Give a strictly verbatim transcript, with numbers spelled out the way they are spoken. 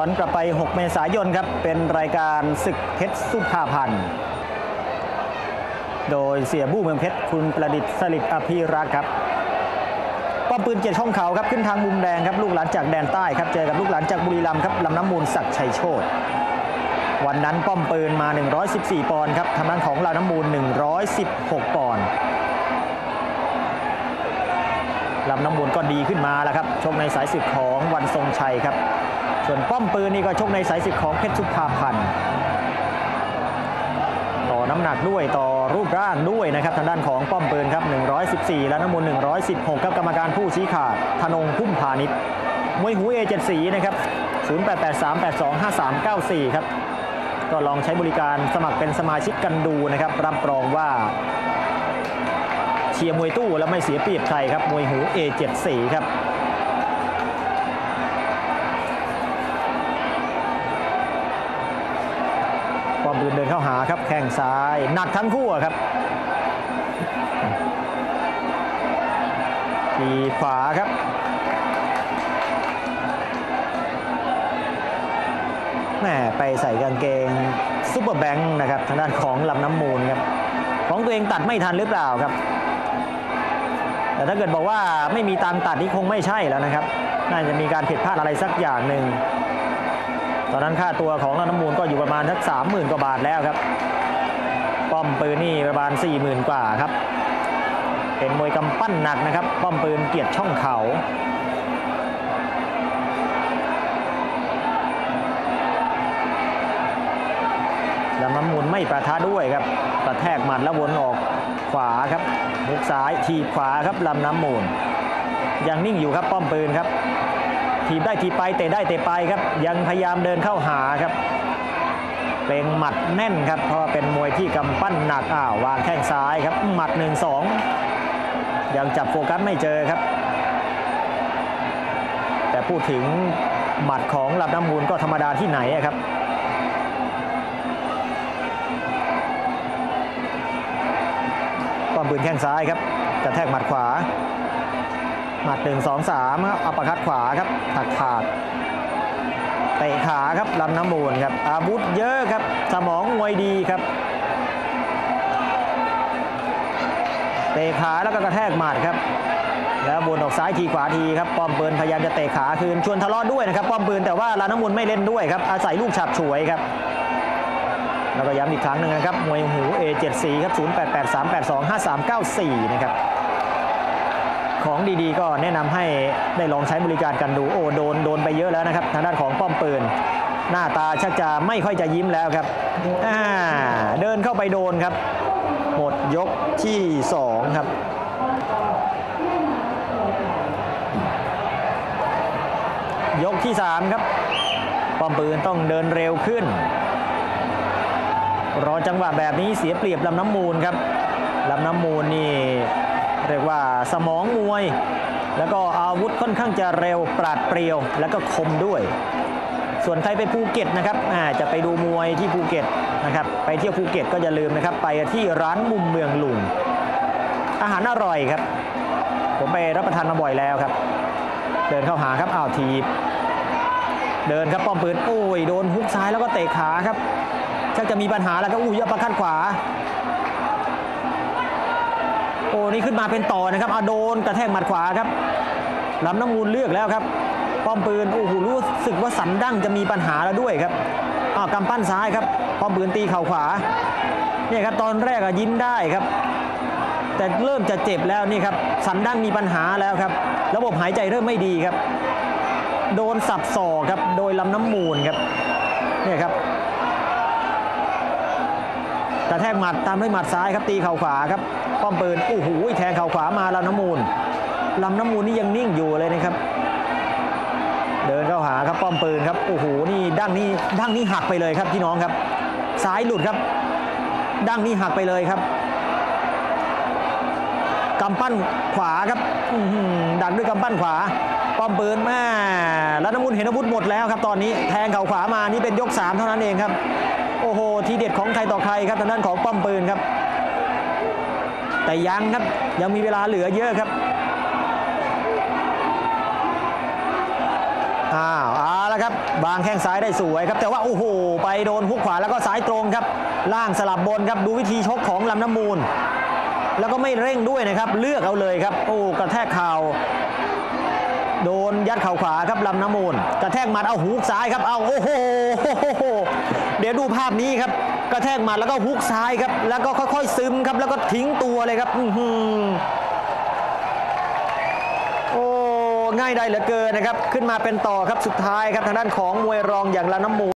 อนกลับไปหกเมษายนครับเป็นรายการศึกเพชรสุภาพันธ์โดยเสียบู้เมืองเพชรคุณประดิษฐ์สลิดอภิรักษ์ครับป้อมปืนเกียรติช่องเขาครับขึ้นทางมุมแดงครับลูกหลานจากแดนใต้ครับเจอกับลูกหลานจากบุรีรัมย์ครับลำน้ำมูลศักดิ์ชัยโชติวันนั้นป้อมปืนมาหนึ่งร้อยสิบสี่ปอนด์ครับทางด้านของลำน้ำมูลหนึ่งร้อยสิบหกปอนด์ลำน้ำมูลก็ดีขึ้นมาแล้วครับชกในสายศึกของวันทรงชัยครับส่วนป้อมปืนนี่ก็ชกในสายศึกของเพชรสุภาพันธ์ต่อน้ำหนักด้วยต่อรูปร่างด้วยนะครับทางด้านของป้อมปืนครับหนึ่งร้อยสิบสี่และน้ำมูลหนึ่งร้อยสิบหกครับกรรมการผู้ชี้ขาดธนงพุ่มพาณิชย์มวยหู เอ เจ็ด สีนะครับศูนย์ แปด แปด สาม แปด สอง ห้า สาม เก้า สี่ครับก็ลองใช้บริการสมัครเป็นสมาชิกกันดูนะครับรับรองว่าเชียร์มวยตู้แล้วไม่เสียเปรียบใครครับมวยหู เอ เจ็ด สีครับป้อมปืนเดินเข้าหาครับแข้งซ้ายหนักทั้งคู่ครับทีขวาครับแม่ไปใส่กางเกงซุปเปอร์แบงค์นะครับทางด้านของลำน้ำมูลครับของตัวเองตัดไม่ทันหรือเปล่าครับแต่ถ้าเกิดบอกว่าไม่มีตังตัดนี่คงไม่ใช่แล้วนะครับน่าจะมีการผิดพลาดอะไรสักอย่างหนึ่งตอนนั้นค่าตัวของลำน้ำมูลก็อยู่ประมาณสักสามหมื่นกว่าบาทแล้วครับป้อมปืนนี่ประมาณสี่หมื่นกว่าครับเป็นมวยกำปั้นหนักนะครับป้อมปืนเกียรติช่องเขาลำน้ำมูลไม่ประทะด้วยครับกระแทกหมัดแล้ววนออกขวาครับมุกซ้ายทีบขวาครับลำน้ำมูลยังนิ่งอยู่ครับป้อมปืนครับทีบได้ทีไปเตะได้เตะไปครับยังพยายามเดินเข้าหาครับเป็นหมัดแน่นครับเพราะว่าเป็นมวยที่กำปั้นหนักอ้าววางแข้งซ้ายครับหมัด หนึ่ง สอง ยังจับโฟกัสไม่เจอครับแต่พูดถึงหมัดของลำน้ำมูลก็ธรรมดาที่ไหนครับป้อมปืนแข้งซ้ายครับกระแทกหมัดขวาหมัดหนึ่งสองสามครับอัปเปอร์คัตขวาครับถักขาดเตะขาครับลำน้ำมูลครับอาวุธเยอะครับสมองมวยดีครับเตะขาแล้วก็กระแทกหมัดครับแล้ววนออกซ้ายทีขวาทีครับป้อมปืนพยายามจะเตะขาคืนชวนทะเลาะด้วยนะครับป้อมปืนแต่ว่าลำน้ำมูลไม่เล่นด้วยครับอาศัยลูกฉับฉวยครับแล้วก็ย้ำอีกครั้งหนึ่งนะครับมวยหู เอ เจ็ด สีครับศูนย์ แปด แปด สาม แปด สอง ห้า สาม เก้า สี่นะครับของดีๆก็แนะนำให้ได้ลองใช้บริการกันดูโอ้โดนโดนไปเยอะแล้วนะครับทางด้านของป้อมปืนหน้าตาชักจะไม่ค่อยจะยิ้มแล้วครับอ่าเดินเข้าไปโดนครับหมดยกที่สองครับยกที่สามครับป้อมปืนต้องเดินเร็วขึ้นรอจังหวะแบบนี้เสียเปรียบลำน้ำมูลครับลำน้ำมูลนี่เรียกว่าสมองมวยแล้วก็อาวุธค่อนข้างจะเร็วปราดเปรียวแล้วก็คมด้วยส่วนใครไปภูเก็ตนะครับจะไปดูมวยที่ภูเก็ตนะครับไปเที่ยวภูเก็ตก็อย่าลืมนะครับไปที่ร้านมุมเมืองลุงอาหารอร่อยครับผมไปรับประทานมาบ่อยแล้วครับเดินเข้าหาครับอ้าวทีบเดินครับป้อมปืนโอ้ยโดนฮุกซ้ายแล้วก็เตะขาครับชักจะมีปัญหาแล้วก็อุ้ยอัปเปอร์คัตขวาโอ้นี่ขึ้นมาเป็นต่อนะครับเอาโดนกระแทกหมัดขวาครับลำน้ำมูลเลือกแล้วครับป้อมปืนโอ้โหรู้สึกว่าสันดั้งจะมีปัญหาแล้วด้วยครับอ้าวกำปั้นซ้ายครับป้อมปืนตีเข่าขวาเนี่ยครับตอนแรกอะยิ้มได้ครับแต่เริ่มจะเจ็บแล้วนี่ครับสันดั้งมีปัญหาแล้วครับระบบหายใจเริ่มไม่ดีครับโดนสับศอกครับโดยลำน้ำมูลครับเนี่ยครับกระแทกหมัดตามด้วยหมัดซ้ายครับตีเข่าขวาครับป้อมปืนโอ้โหแทงเข่าขวามาลำน้ำมูลลำน้ำมูลนี่ยังนิ่งอยู่เลยนะครับเดินเข้าหาครับป้อมปืนครับโอ้โหนี่ดั้งนี้ดั้งนี้หักไปเลยครับพี่น้องครับซ้ายหลุดครับดั้งนี้หักไปเลยครับกำปั้นขวาครับดักด้วยกำปั้นขวาป้อมปืนแม่แล้วน้ำมูลเห็นอาวุธหมดแล้วครับตอนนี้แทงเข่าขวามานี่เป็นยกสามเท่านั้นเองครับโอ้โหทีเด็ดของใครต่อใครครับทางด้านของป้อมปืนครับแต่ยังครับยังมีเวลาเหลือเยอะครับอ้าวเอาละครับบางแข้งซ้ายได้สวยครับแต่ว่าโอ้โหไปโดนฮุกขวาแล้วก็ซ้ายตรงครับล่างสลับบนครับดูวิธีชกของลำน้ำมูลแล้วก็ไม่เร่งด้วยนะครับเลือกเอาเลยครับโอ้กระแทกเข่าโดนยัดเข่าขวาครับลำน้ำมูลกระแทกหมัดเอาฮุกซ้ายครับเอาโอ้โหเดี๋ยวดูภาพนี้ครับกระแทกหมัดแล้วก็ฮุกซ้ายครับแล้วก็ค่อยๆซึมครับแล้วก็ทิ้งตัวเลยครับอื้อหือโอ้ง่ายได้เหลือเกินนะครับขึ้นมาเป็นต่อครับสุดท้ายครับทางด้านของมวยรองอย่างลำน้ำมูล